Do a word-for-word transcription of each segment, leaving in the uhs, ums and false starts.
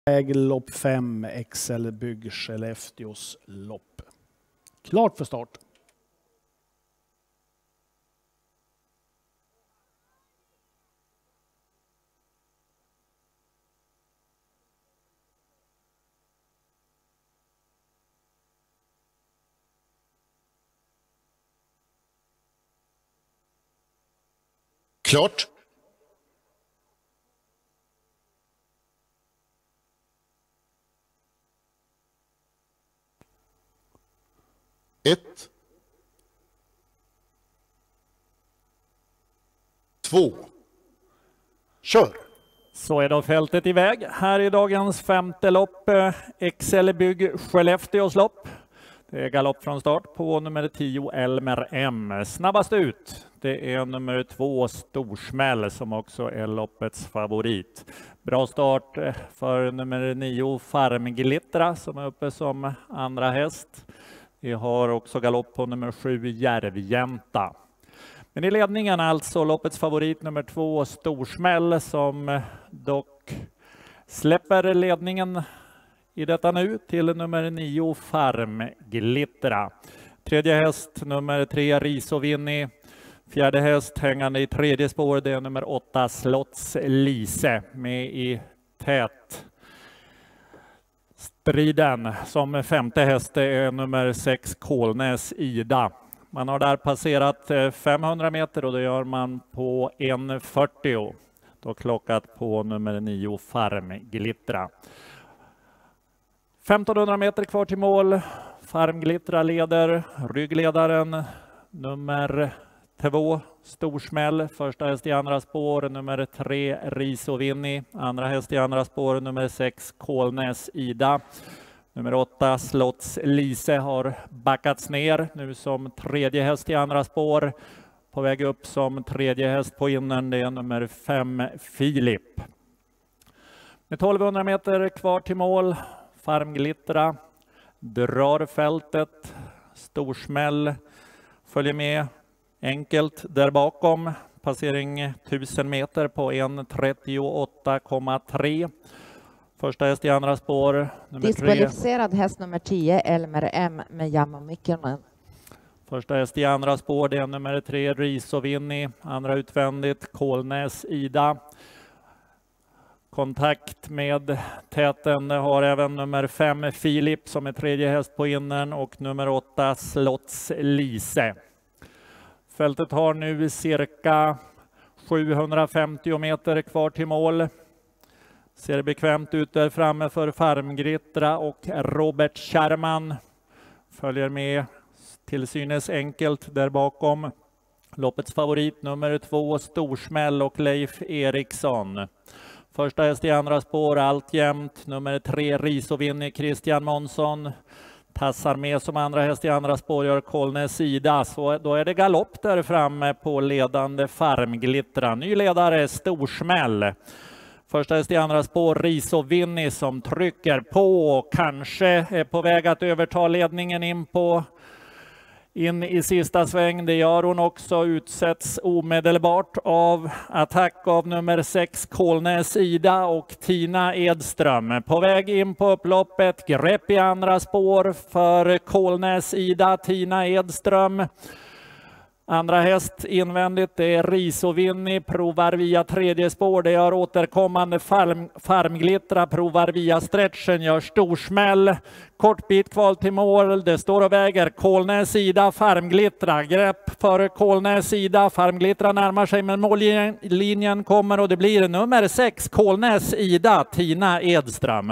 Väg lopp fem, Excel Bygg Skellefteås lopp. Klart för start. Klart. Ett. Två. Kör. Så är då fältet iväg. Här är dagens femte lopp, Excel Bygg Skellefteås lopp. Det är galopp från start på nummer tio Elmer M. Snabbast ut, det är nummer två Storsmäll som också är loppets favorit. Bra start för nummer nio Farmglittra som är uppe som andra häst. Vi har också galopp på nummer sju Järvjänta. Men i ledningen alltså loppets favorit nummer två Storsmäll som dock släpper ledningen i detta nu till nummer nio Farmglittra. Tredje häst nummer tre Risovinni. Fjärde häst hängande i tredje spår, det är nummer åtta Slotts Lise med i tät striden. Som femte häst är nummer sex Kolnäs Ida. Man har där passerat femhundra meter och det gör man på en fyrtio. Då klockat på nummer nio Farmglittra. femtonhundra meter kvar till mål. Farmglittra leder. Ryggledaren nummer två Storsmäll. Första häst i andra spår. Nummer tre Risovinni. Andra häst i andra spår. Nummer sex Kolnäs Ida. Nummer åtta Slotts Lise har backats ner nu som tredje häst i andra spår. På väg upp som tredje häst på innern, det är nummer fem Filip. Med tolvhundra meter kvar till mål. Farmglittra drar fältet. Storsmäll följer med enkelt där bakom. Passering tusen meter på en trettioåtta komma tre. Första häst i andra spår. Diskvalificerad häst nummer tio Elmer M med Jamma Mikkelman. Första häst i andra spår, det är nummer tre Risovinni. Andra utvändigt Kolnäs Ida. Kontakt med täten har även nummer fem Filip som är tredje häst på innern och nummer åtta Slotts Lise. Fältet har nu cirka sjuhundrafemtio meter kvar till mål. Ser bekvämt ut där framme för Farmglittra och Robert Kärman följer med till synes enkelt där bakom. Loppets favorit nummer två Storsmäll och Leif Eriksson. Första häst i andra spår alltjämt nummer tre Risovinni Christian Månsson. Tassar med som andra häst i andra spår gör Kolnäs Sida. Så då är det galopp där framme på ledande Farmglittra. Ny ledare Storsmäll. Första häst i andra spår Risovinni som trycker på och kanske är på väg att överta ledningen in på in i sista sväng. Det gör hon också. Utsätts omedelbart av attack av nummer sex Kolnäs Ida och Tina Edström. På väg in på upploppet. Grepp i andra spår för Kolnäs Ida, Tina Edström. Andra häst invändigt, det är Risovinni, provar via tredje spår. Det gör återkommande farm, Farmglittra, provar via stretchen, gör Storsmäll. Kort bit kval till mål, det står och väger. Kolnäs Ida, Farmglittra. Grepp för Kolnäs Ida, Farmglittra närmar sig men mållinjen kommer och det blir nummer sex Kolnäs Ida, Tina Edström.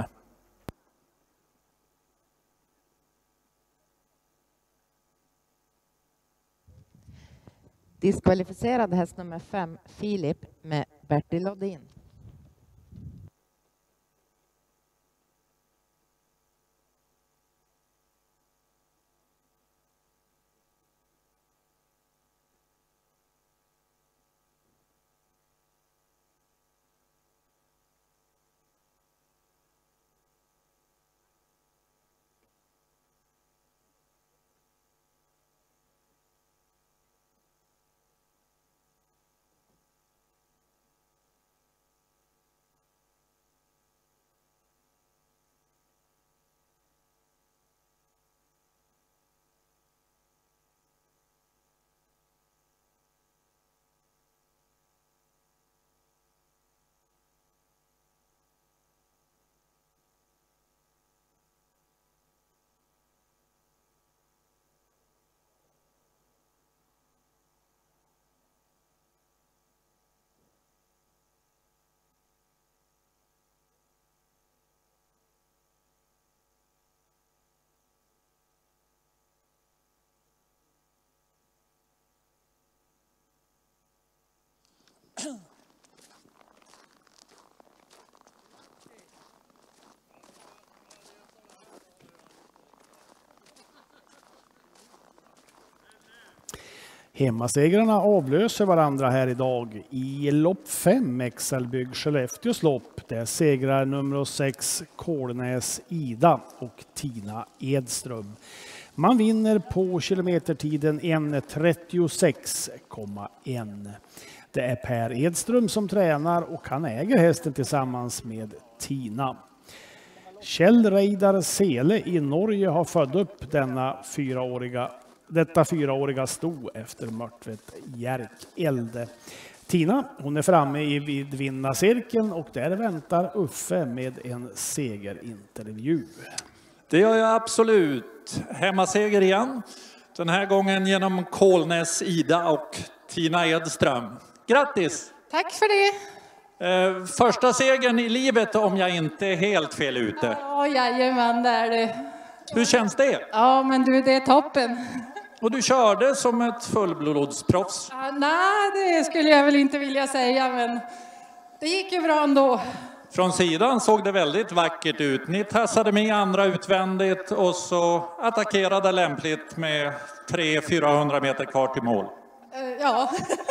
Diskvalificerad häst nummer fem Filip med Bertil Lodin. Hemmasegrarna avlöser varandra här idag i lopp fem, X L-bygg Skellefteås lopp. Där segrar nummer sex Kolnäs Ida och Tina Edström. Man vinner på kilometertiden en trettiosex komma ett. Det är Per Edström som tränar och han äger hästen tillsammans med Tina. Kjell Reidar Sele i Norge har fött upp denna fyraåriga Detta fyraåriga sto efter Mörtvet Jerk Elde. Tina, hon är framme i vid vinnarcirkeln och där väntar Uffe med en segerintervju. Det gör jag absolut. Hemmaseger igen. Den här gången genom Kolnäs Ida och Tina Edström. Grattis! Tack för det. Eh, första segern i livet om jag inte är helt fel ute. Ja, jajamän, det är det. Hur känns det? Ja, men du, det är toppen. Och du körde som ett fullblodsproffs. Ja, nej, det skulle jag väl inte vilja säga, men det gick ju bra ändå. Från sidan såg det väldigt vackert ut. Ni tassade med andra utvändigt och så attackerade lämpligt med tre till fyrahundra meter kvar till mål. Uh, ja.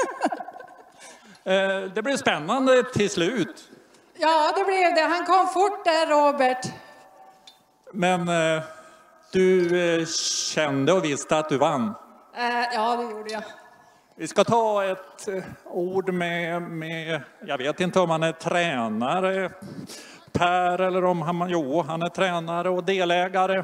eh, det blev spännande till slut. Ja, det blev det. Han kom fort där, Robert. Men eh, du eh, kände och visste att du vann. Uh, ja, det gjorde jag. Vi ska ta ett eh, ord med, med, jag vet inte om han är tränare, Per, eller om han, jo, han är tränare och delägare.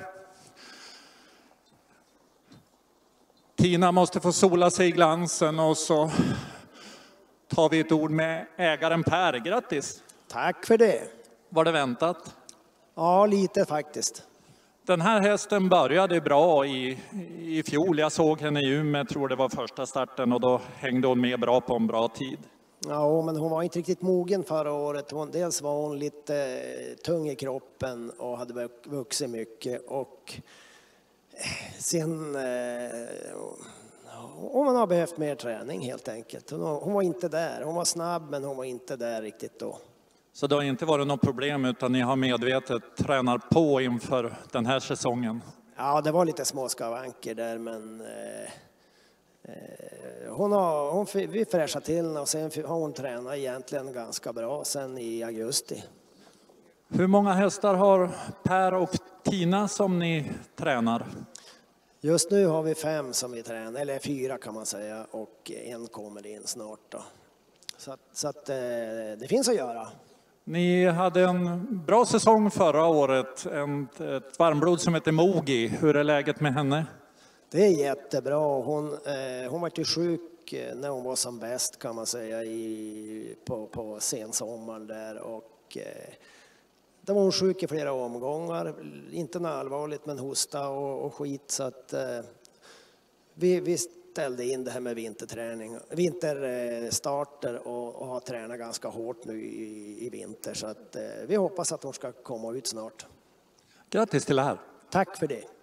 Tina måste få sola sig i glansen och så tar vi ett ord med ägaren Per. Grattis! Tack för det. Var det väntat? Ja, lite faktiskt. Den här hästen började bra i, i fjol. Jag såg henne i Umeå, tror det var första starten, och då hängde hon med bra på en bra tid. Ja, men hon var inte riktigt mogen förra året. Hon, dels var hon lite eh, tung i kroppen och hade vuxit mycket. Och sen... Eh, hon har behövt mer träning helt enkelt. Hon, hon var inte där. Hon var snabb, men hon var inte där riktigt då. Så det har inte varit något problem, utan ni har medvetet tränar på inför den här säsongen? Ja, det var lite små skavanker där, men eh, eh, hon har, hon, vi fräschade till och sen har hon tränat egentligen ganska bra sen i augusti. Hur många hästar har Per och Tina som ni tränar? Just nu har vi fem som vi tränar, eller fyra kan man säga, och en kommer in snart då. Så, att, så att eh, det finns att göra. Ni hade en bra säsong förra året, en, ett varmblod som heter Mogi. Hur är läget med henne? Det är jättebra. Hon, eh, hon var ju sjuk när hon var som bäst kan man säga i, på, på sensommaren där. Och, eh, då var hon sjuk i flera omgångar. Inte något allvarligt, men hosta och, och skit. Så att, eh, vi, vi ställde in det här med vinterträning, vinterstarter och, och har tränat ganska hårt nu i, i vinter. Så att, eh, vi hoppas att hon ska komma ut snart. Grattis till det här. Tack för det.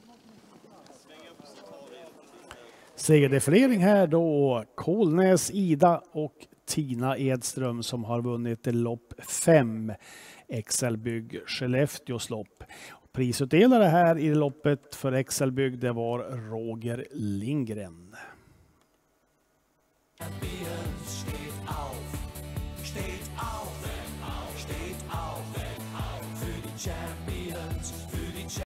Segerdefilering här då. Kolnäs Ida och Tina Edström som har vunnit lopp fem. X L-bygg Skellefteås lopp. Prisutdelare här i loppet för X L-bygg det var Roger Lindgren. Champions, für